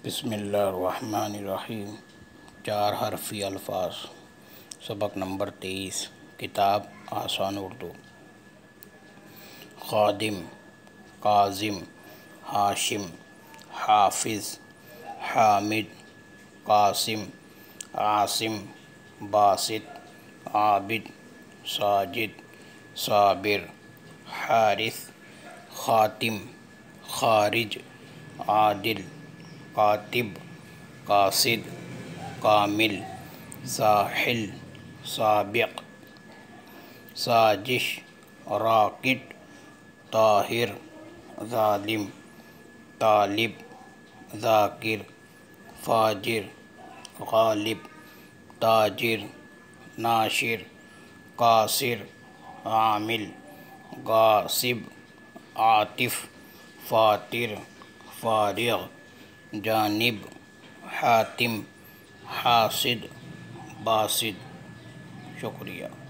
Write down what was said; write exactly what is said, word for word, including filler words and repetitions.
بسم اللہ الرحمن الرحیم۔ چار حرفی الفاظ، سبق نمبر تیئیس، کتاب آسان اردو۔ خادم، کاظم، ہاشم، حافظ، حامد، قاسم، عاصم، باسط، عابد، ساجد، صابر، حارث، خاتم، خارج، عادل، کاتب، قاصد، کامل، ساحل، سابق، سازش، راکٹ، طاہر، ظالم، طالب، ذاکر، فاجر، غالب، تاجر، ناشر، قاصر، عامل، غاصب، عاطف، فاتر، فارغ، جانب، حاتم، حاسد، باسط۔ شکریہ۔